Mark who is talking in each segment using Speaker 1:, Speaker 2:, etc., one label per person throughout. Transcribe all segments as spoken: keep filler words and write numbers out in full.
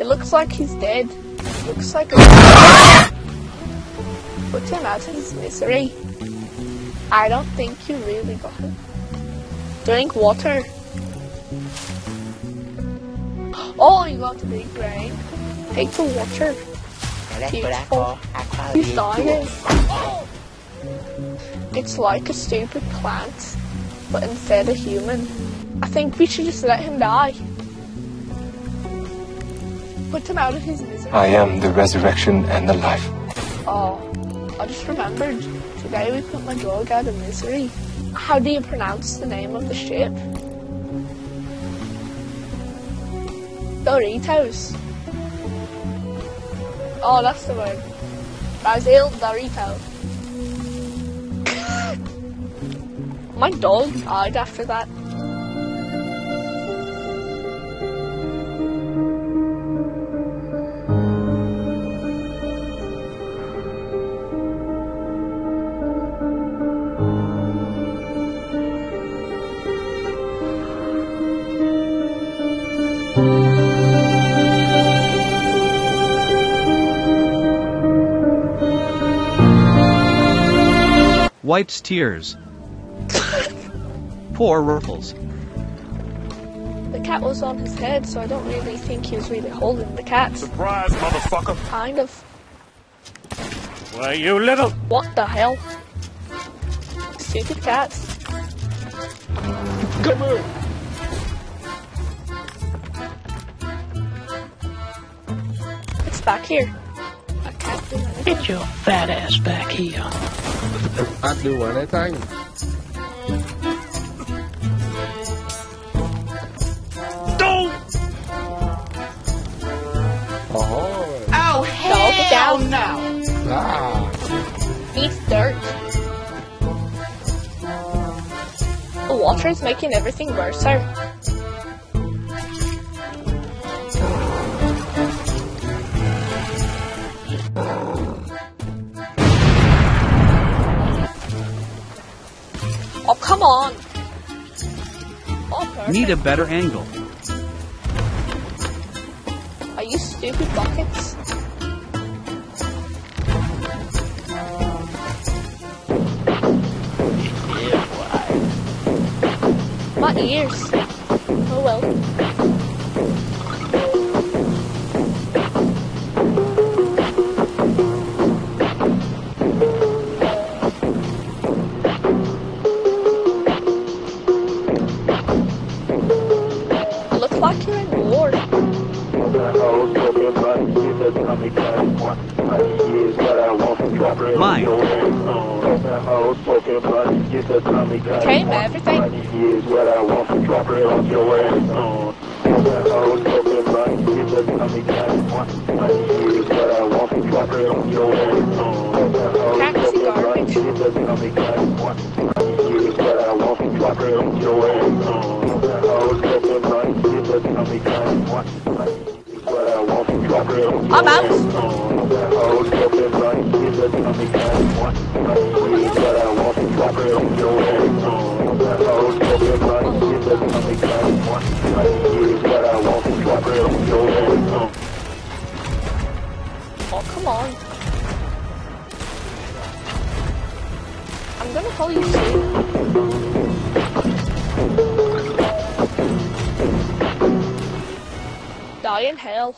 Speaker 1: looks like he's dead. Looks like a... Put him out of his misery. I don't think you really got him. Drink water. Oh, you got the big brain. Take the water. Beautiful. He's dying. It's like a stupid plant, but instead a human. I think we should just let him die. Put him out of his misery.
Speaker 2: I am the resurrection and the life.
Speaker 1: Oh, I just remembered. Today we put my dog out of misery. How do you pronounce the name of the ship? Doritos. Oh, that's the word. Brasil Dorito. My dog died after that.
Speaker 3: Wipes tears. Poor Ruffles.
Speaker 1: The cat was on his head, so I don't really think he was really holding the cat.
Speaker 4: Surprise, motherfucker!
Speaker 1: Kind of.
Speaker 4: Why, you little...
Speaker 1: What the hell? Stupid cat.
Speaker 4: Come here!
Speaker 1: It's back here. I can't do anything.
Speaker 5: Get your fat ass back here.
Speaker 6: I do anything.
Speaker 4: Don't!
Speaker 6: Oh.
Speaker 5: Oh, hell
Speaker 1: down.
Speaker 5: no!
Speaker 6: Ah.
Speaker 1: Eats dirt. The water is making everything worse, sir. Oh, come on! Oh, perfect.
Speaker 3: Need a better angle.
Speaker 1: Are you stupid buckets? My ears. Oh well.
Speaker 3: Mine.
Speaker 1: Came everything. Taxi garbage. I'm out. Oh, come on. I'm gonna call you soon. Die in hell.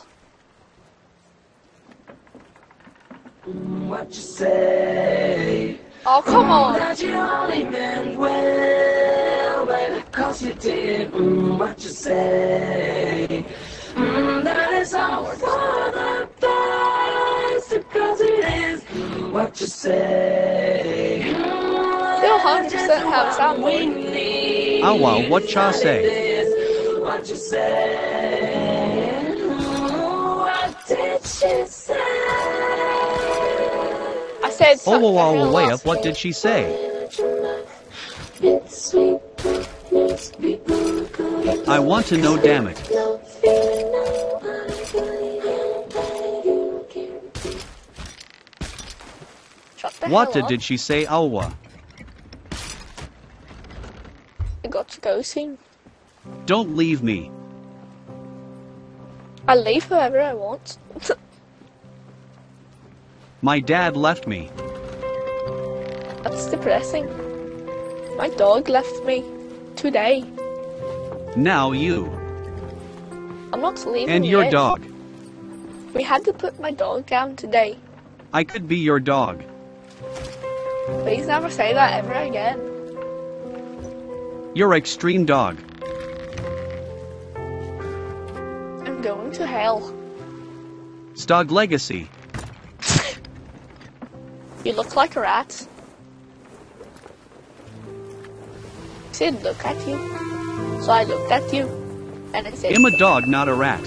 Speaker 7: What you say?
Speaker 1: Oh, come on.
Speaker 7: That you only meant well, baby, cause you did. Mm, what you say? Mm, that is all for the best, because it is. Mm, what you say? Mm,
Speaker 1: Still one hundred percent have a soundboard.
Speaker 3: Oh well, whatcha say?
Speaker 7: What you say? Mm, what did she say?
Speaker 1: I said
Speaker 3: Oh,
Speaker 1: something.
Speaker 3: well, well, way up, what did she say? I want to know, damn it. Whatttah did she say, Alwa?
Speaker 1: I got to go soon.
Speaker 3: Don't leave me.
Speaker 1: I'll leave whoever I want.
Speaker 3: My dad left me.
Speaker 1: That's depressing. My dog left me today.
Speaker 3: Now you.
Speaker 1: I'm not leaving
Speaker 3: And your
Speaker 1: yet.
Speaker 3: dog.
Speaker 1: We had to put my dog down today.
Speaker 3: I could be your dog.
Speaker 1: Please never say that ever again.
Speaker 3: Your extreme dog.
Speaker 1: I'm going to hell.
Speaker 3: XDoggLegacy.
Speaker 1: You look like a rat. I said look at you. So I looked at you. And I said,
Speaker 3: I'm a dog, not a rat.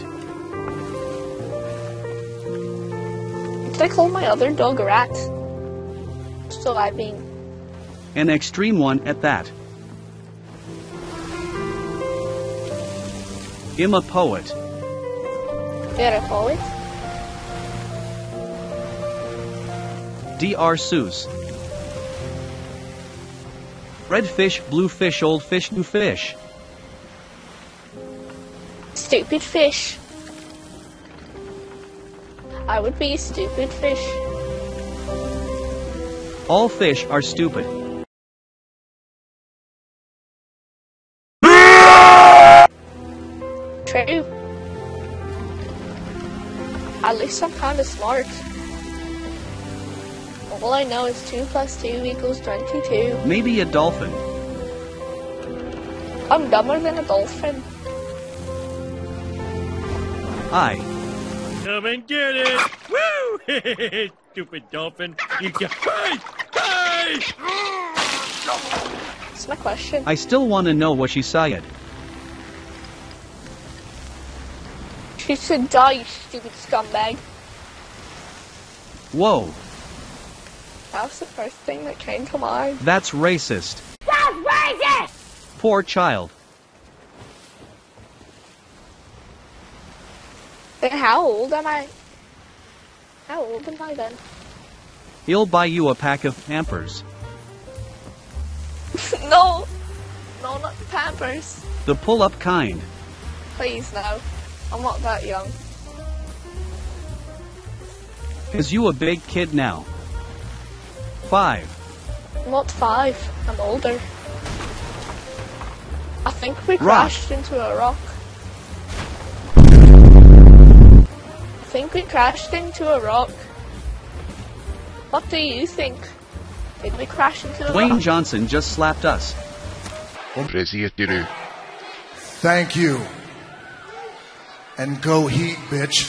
Speaker 1: Did I call my other dog a rat? So I mean,
Speaker 3: An extreme one at that. I'm a poet.
Speaker 1: you're a poet.
Speaker 3: D R Seuss. Red fish, blue fish, old fish, new fish.
Speaker 1: Stupid fish. I would be a stupid fish.
Speaker 3: All fish are stupid.
Speaker 1: True. At least I'm kind of smart. All I know is two plus two equals twenty-two.
Speaker 3: Maybe a dolphin.
Speaker 1: I'm dumber than a dolphin.
Speaker 3: I.
Speaker 4: Come and get it! Woo! Stupid dolphin. You get. Hey! Hey!
Speaker 1: That's my question.
Speaker 3: I still want to know what she said.
Speaker 1: She should die, you stupid scumbag.
Speaker 3: Whoa,
Speaker 1: That was the first thing that came to mind.
Speaker 3: that's racist.
Speaker 1: That's racist!
Speaker 3: Poor child.
Speaker 1: Then how old am I? How old am I then?
Speaker 3: He'll buy you a pack of Pampers.
Speaker 1: No! No, not the Pampers.
Speaker 3: The pull-up kind.
Speaker 1: Please, no. I'm not that young.
Speaker 3: Is you a big kid now? Five.
Speaker 1: I'm not five. I'm older. I think we
Speaker 3: Rock.
Speaker 1: crashed into a rock. I think we crashed into a rock. What do you think? Did we crash into a
Speaker 3: Dwayne
Speaker 1: rock?
Speaker 3: Johnson just slapped us.
Speaker 8: Thank you. And go Heat, bitch.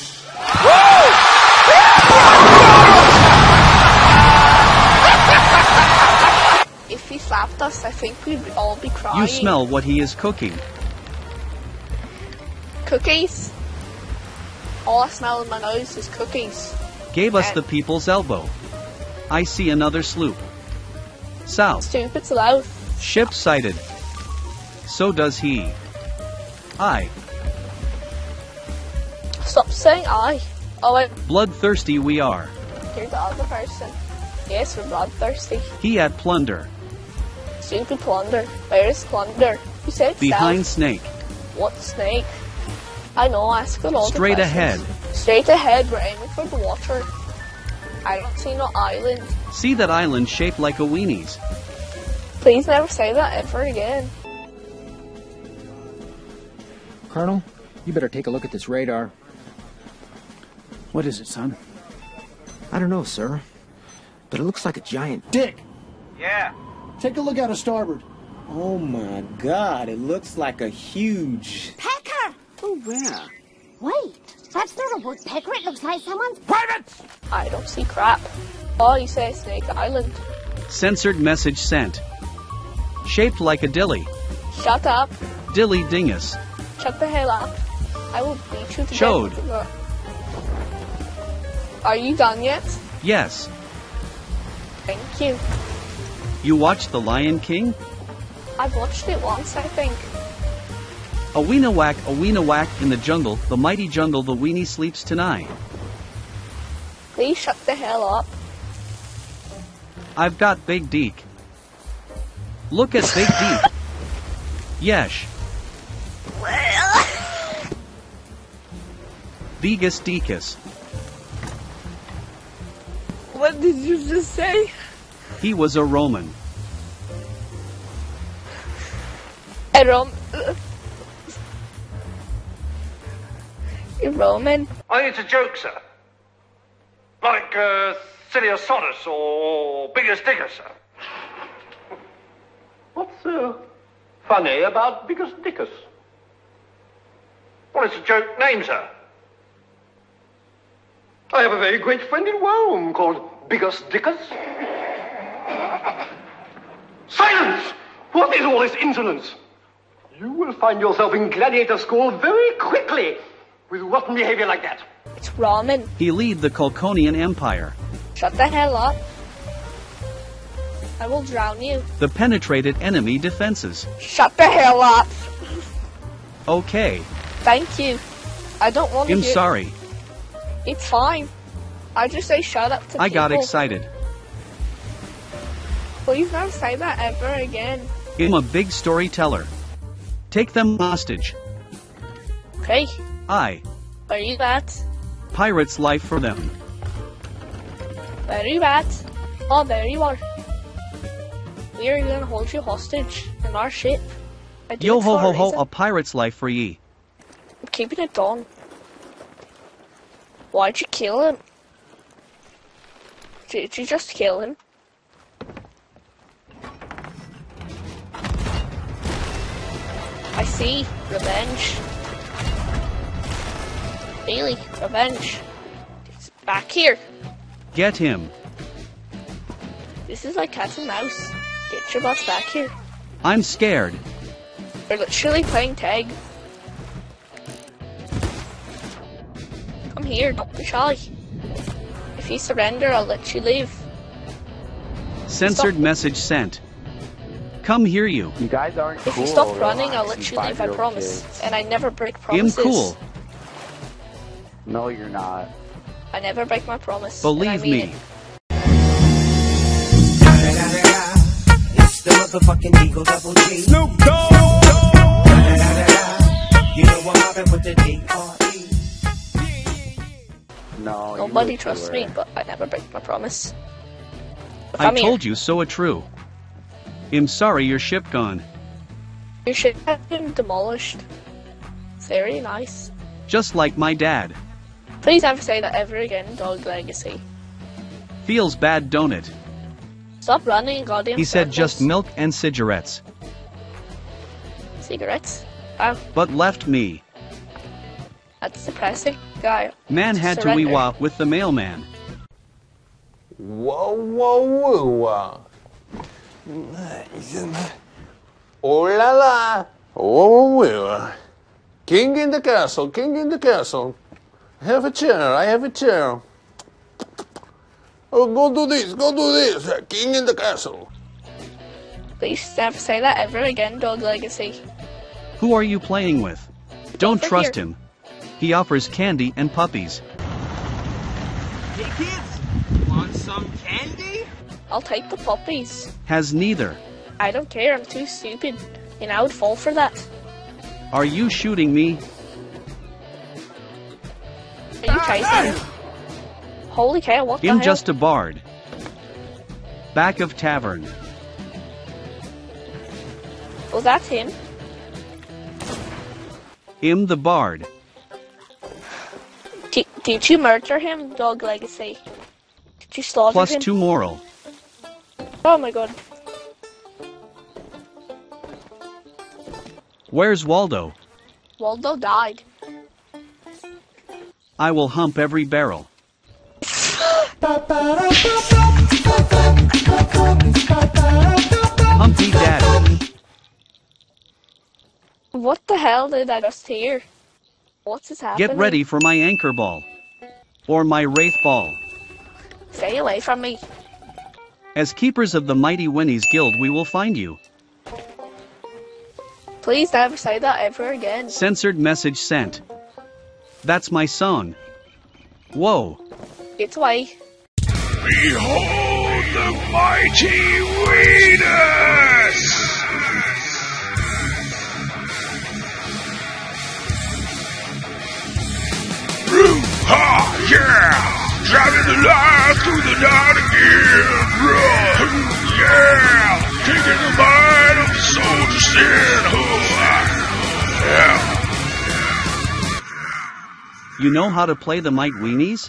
Speaker 1: If he slapped us, I think we'd all be crying.
Speaker 3: You smell what he is cooking.
Speaker 1: Cookies? All I smell in my nose is cookies.
Speaker 3: Gave us
Speaker 1: Okay.
Speaker 3: the people's elbow. I see another sloop. South.
Speaker 1: Stupid loud.
Speaker 3: Ship sighted. So does he. I.
Speaker 1: Stop saying I. Oh wait,
Speaker 3: Bloodthirsty we are.
Speaker 1: you're the other person. Yes, we're bloodthirsty.
Speaker 3: He at plunder.
Speaker 1: Stupid plunder. Where is plunder? You said
Speaker 3: Behind
Speaker 1: south.
Speaker 3: snake.
Speaker 1: What snake? I know, I asked all the
Speaker 3: Straight
Speaker 1: questions.
Speaker 3: ahead.
Speaker 1: Straight ahead, we're aiming for the water. I don't see no island.
Speaker 3: See that island shaped like a weenie's.
Speaker 1: Please never say that ever again.
Speaker 9: Colonel, you better take a look at this radar.
Speaker 10: What is it, son?
Speaker 9: I don't know, sir, but it looks like a giant...
Speaker 10: Dick!
Speaker 11: Yeah.
Speaker 10: Take a look out of starboard.
Speaker 12: Oh my god, it looks like a huge...
Speaker 13: Pecker!
Speaker 10: Oh, yeah.
Speaker 13: Wait, that's not a woodpecker. It looks like someone's...
Speaker 10: Private!
Speaker 1: I don't see crap. Oh, you say Snake Island.
Speaker 3: Censored message sent. Shaped like a dilly.
Speaker 1: Shut up.
Speaker 3: Dilly dingus.
Speaker 1: Shut the hell up. I will beat you to
Speaker 3: Showed.
Speaker 1: death. Are you done yet?
Speaker 3: Yes.
Speaker 1: Thank you.
Speaker 3: You watched The Lion King?
Speaker 1: I've watched it once, I think.
Speaker 3: A weena whack, a weena whack in the jungle, the mighty jungle, the weenie sleeps tonight.
Speaker 1: Please shut the hell up.
Speaker 3: I've got Big Deke. Look at Big Deke. Yesh. Begus Decus.
Speaker 1: What did you just say?
Speaker 3: He was a Roman.
Speaker 1: A Rom... A Roman?
Speaker 11: I think it's a joke, sir. Like, uh, Siliosaurus or Bigus Dickus, sir. What's, uh, funny about Bigus Dickus? Well, it's a joke name, sir. I have a very great friend in Rome called Bigus Dickus. Silence! What is all this insolence? You will find yourself in gladiator school very quickly with rotten behavior like that.
Speaker 1: It's ramen.
Speaker 3: He lead the Colconian Empire.
Speaker 1: Shut the hell up. I will drown you.
Speaker 3: The penetrated enemy defenses.
Speaker 1: Shut the hell up.
Speaker 3: Okay.
Speaker 1: Thank you. I don't want to
Speaker 3: I'm
Speaker 1: hear...
Speaker 3: sorry.
Speaker 1: It's fine. I just say shut up to
Speaker 3: I
Speaker 1: people.
Speaker 3: got excited.
Speaker 1: Please don't say that ever again.
Speaker 3: I'm a big storyteller. Take them hostage.
Speaker 1: Okay.
Speaker 3: I.
Speaker 1: Are you that?
Speaker 3: Pirate's life for them.
Speaker 1: Very bad. Oh, there you are. We are gonna hold you hostage in our ship. I do
Speaker 3: Yo
Speaker 1: it
Speaker 3: ho
Speaker 1: for
Speaker 3: ho
Speaker 1: a
Speaker 3: ho,
Speaker 1: reason.
Speaker 3: a pirate's life for ye.
Speaker 1: I'm keeping it down. Why'd you kill him? Did you just kill him? I see. Revenge. Really? Revenge. It's back here.
Speaker 3: Get him.
Speaker 1: This is like cat and mouse. Get your boss back here.
Speaker 3: I'm scared.
Speaker 1: We're literally playing tag. Come here, don't be shy. If you surrender, I'll let you leave.
Speaker 3: Censored
Speaker 1: Stop.
Speaker 3: message sent. Come hear you.
Speaker 14: You guys aren't
Speaker 1: If
Speaker 14: cool.
Speaker 1: you stop running,
Speaker 14: relax,
Speaker 1: I'll let you leave, I
Speaker 14: five-year-old
Speaker 1: promise.
Speaker 14: kids.
Speaker 1: And I never break
Speaker 3: I'm
Speaker 1: promises.
Speaker 3: cool.
Speaker 14: No, you're not.
Speaker 1: I never break my promise. and I
Speaker 3: Believe
Speaker 1: mean
Speaker 3: me.
Speaker 1: it.
Speaker 15: It's the motherfucking Eagle Double G. Snoop Dogg. You know what happened with the D R E.
Speaker 14: No,
Speaker 1: Nobody
Speaker 14: you
Speaker 1: trusts me, but I never break my promise. If
Speaker 3: I
Speaker 1: I'm
Speaker 3: told
Speaker 1: here,
Speaker 3: you so a true. I'm sorry your ship gone.
Speaker 1: your ship has been demolished. Very nice.
Speaker 3: Just like my dad.
Speaker 1: Please never say that ever again, Dog Legacy.
Speaker 3: Feels bad, don't it?
Speaker 1: Stop running, goddamn
Speaker 3: He said
Speaker 1: circles.
Speaker 3: just milk and cigarettes.
Speaker 1: Cigarettes? Wow,
Speaker 3: But left me.
Speaker 1: that's depressing. Guy.
Speaker 3: Man had to
Speaker 1: surrender.
Speaker 3: wee-wah with the mailman.
Speaker 6: Whoa, whoa, whoa. Oh la la. Oh, well. King in the castle, king in the castle. Have a chair, I have a chair. Oh, go do this, go do this. King in the castle.
Speaker 1: Please never say that ever again, Dog Legacy.
Speaker 3: Who are you playing with? Don't
Speaker 1: Over
Speaker 3: trust
Speaker 1: here.
Speaker 3: him. He offers candy and puppies.
Speaker 16: Hey kids, want some candy?
Speaker 1: I'll take the puppies.
Speaker 3: Has neither.
Speaker 1: I don't care, I'm too stupid. And I would fall for that.
Speaker 3: Are you shooting me?
Speaker 1: Are you chasing? Holy cow, what the
Speaker 3: I'm
Speaker 1: hell?
Speaker 3: just a bard. Back of tavern.
Speaker 1: Was that him?
Speaker 3: I'm the bard.
Speaker 1: Did, did you murder him, Dog Legacy? Did you slaughter
Speaker 3: Plus
Speaker 1: him?
Speaker 3: two moral.
Speaker 1: Oh my god.
Speaker 3: Where's Waldo?
Speaker 1: Waldo died.
Speaker 3: I will hump every barrel. Humpty Daddy.
Speaker 1: What the hell did I just hear? What's this happening?
Speaker 3: Get ready for my anchor ball. Or my wraith ball.
Speaker 1: Stay away from me.
Speaker 3: As keepers of the Mighty Winnie's Guild we will find you.
Speaker 1: Please never say that ever again.
Speaker 3: Censored message sent. That's my song. Whoa.
Speaker 1: It's away.
Speaker 17: Behold the mighty Venus! Root!
Speaker 3: You know how to play the Might Weenies?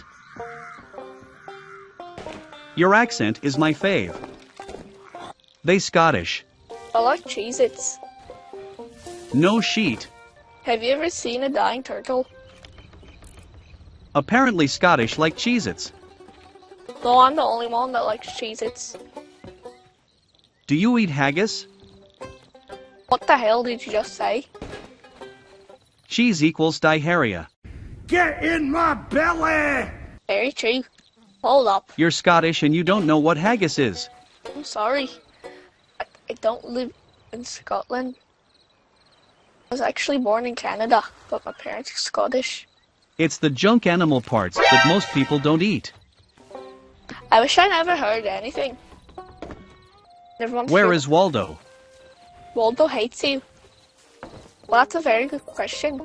Speaker 3: Your accent is my fave. They Scottish.
Speaker 1: I like Cheez-Its.
Speaker 3: No sheet.
Speaker 1: Have you ever seen a dying turtle?
Speaker 3: Apparently Scottish like Cheez-Its.
Speaker 1: No, I'm the only one that likes Cheez-Its.
Speaker 3: Do you eat haggis?
Speaker 1: What the hell did you just say?
Speaker 3: Cheese equals diarrhea.
Speaker 17: Get in my belly!
Speaker 1: Very true. Hold up.
Speaker 3: You're Scottish and you don't know what haggis is.
Speaker 1: I'm sorry. I, I don't live in Scotland. I was actually born in Canada, but my parents are Scottish.
Speaker 3: It's the junk animal parts that most people don't eat.
Speaker 1: I wish I never heard anything. Everyone's
Speaker 3: Where
Speaker 1: here.
Speaker 3: is Waldo?
Speaker 1: Waldo hates you. Well, that's a very good question.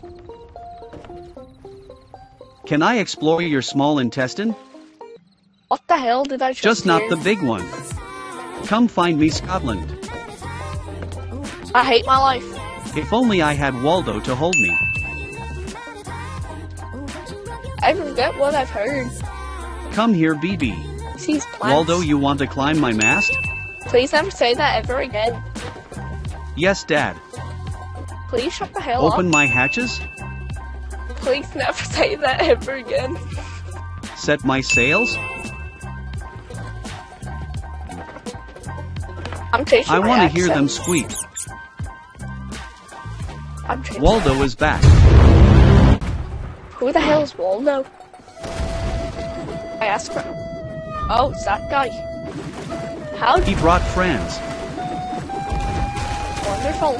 Speaker 3: Can I explore your small intestine?
Speaker 1: What the hell did I just
Speaker 3: Just not
Speaker 1: hear?
Speaker 3: the big one. Come find me, Scotland.
Speaker 1: I hate my life.
Speaker 3: If only I had Waldo to hold me.
Speaker 1: I forget what I've heard.
Speaker 3: Come here, B B.
Speaker 1: These plants.
Speaker 3: Waldo, you want to climb my mast?
Speaker 1: Please never say that ever again.
Speaker 3: Yes, Dad.
Speaker 1: Please shut the hell
Speaker 3: Open
Speaker 1: up.
Speaker 3: my hatches?
Speaker 1: Please never say that ever again.
Speaker 3: Set my sails?
Speaker 1: I'm changing
Speaker 3: I
Speaker 1: my
Speaker 3: want to
Speaker 1: accent.
Speaker 3: hear them squeak.
Speaker 1: I'm changing.
Speaker 3: Waldo is back.
Speaker 1: Who the hell is Waldo? I asked for. Oh, it's that guy. How?
Speaker 3: He brought friends.
Speaker 1: Wonderful.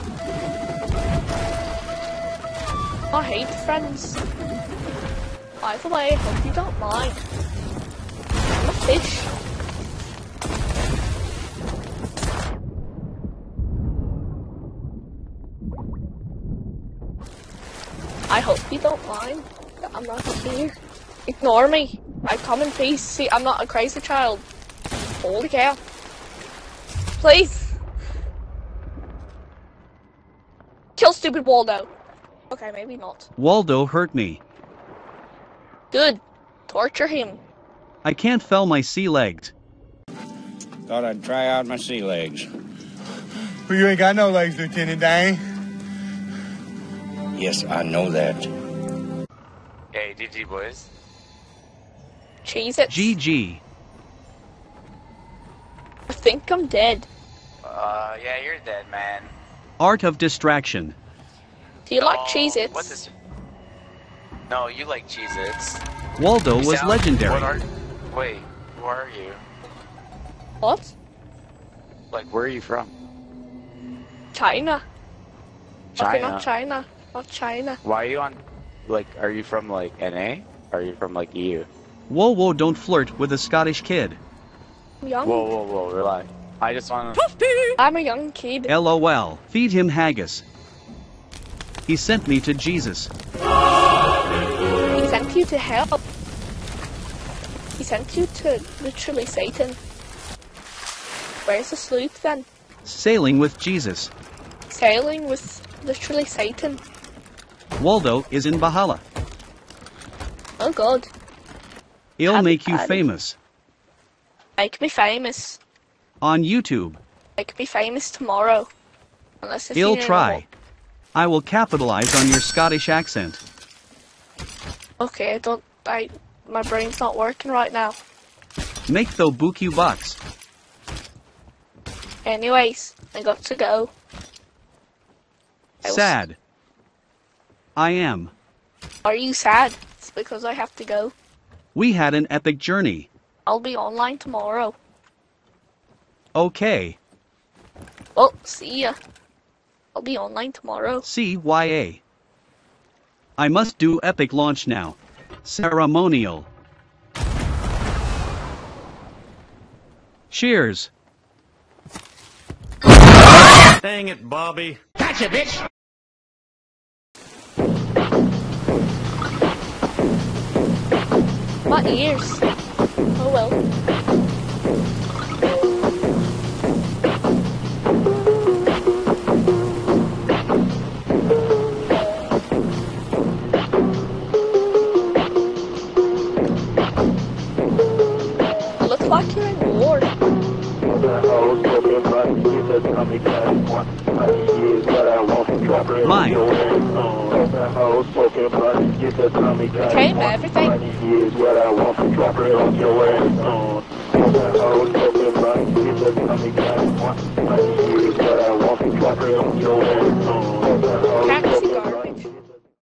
Speaker 1: I hate friends. By the way, I hope you don't mind. I'm a fish. I hope you don't mind that I'm not here. Ignore me. I come in peace. See, I'm not a crazy child. Holy cow. Please. Kill stupid Waldo. Okay, maybe not.
Speaker 3: Waldo hurt me.
Speaker 1: Good. Torture him.
Speaker 3: I can't fell my sea legs.
Speaker 18: Thought I'd try out my sea legs.
Speaker 19: Well, you ain't got no legs, Lieutenant Dane.
Speaker 18: Yes, I know that.
Speaker 20: Hey, G G, boys.
Speaker 1: Cheese it.
Speaker 3: G G.
Speaker 1: I think I'm dead.
Speaker 20: Uh, yeah, you're dead, man.
Speaker 3: Art of distraction.
Speaker 1: Do you
Speaker 20: No,
Speaker 1: like Cheez-Its?
Speaker 20: What is... No, you like Cheez-Its.
Speaker 3: Waldo
Speaker 20: You
Speaker 3: was
Speaker 20: sound-
Speaker 3: legendary.
Speaker 20: What are... Wait, who are you?
Speaker 1: What?
Speaker 20: Like, where are you from?
Speaker 1: China. Okay,
Speaker 20: China?
Speaker 1: not China. Not China.
Speaker 20: Why are you on... Like, are you from, like, N A? Or are you from, like, E U?
Speaker 3: Whoa, whoa, don't flirt with a Scottish kid.
Speaker 1: I'm young.
Speaker 20: Whoa, whoa, whoa, relax. I just want to...
Speaker 1: I'm a young kid.
Speaker 3: LOL. Feed him haggis. He sent me to Jesus.
Speaker 1: He sent you to hell. He sent you to literally Satan. Where's the sloop then?
Speaker 3: Sailing with Jesus.
Speaker 1: Sailing with literally Satan.
Speaker 3: Waldo is in Valhalla.
Speaker 1: Oh god.
Speaker 3: It'll
Speaker 1: Happy
Speaker 3: make you
Speaker 1: party.
Speaker 3: famous.
Speaker 1: Make me famous.
Speaker 3: On YouTube.
Speaker 1: Make me famous tomorrow. Unless it's
Speaker 3: I'll
Speaker 1: in
Speaker 3: try. I will capitalize on your Scottish accent.
Speaker 1: Okay, I don't. I. My brain's not working right now.
Speaker 3: Make the book you bucks.
Speaker 1: Anyways, I got to go. I was-
Speaker 3: Sad. I am.
Speaker 1: Are you sad? It's because I have to go.
Speaker 3: We had an epic journey.
Speaker 1: I'll be online tomorrow.
Speaker 3: Okay.
Speaker 1: Well, see ya. I'll be online tomorrow.
Speaker 3: C Y A. I must do epic launch now. Ceremonial. Cheers.
Speaker 4: Dang it, Bobby.
Speaker 17: Gotcha, bitch!
Speaker 1: My ears. Oh well.
Speaker 3: Mine.
Speaker 1: Tame everything. Cat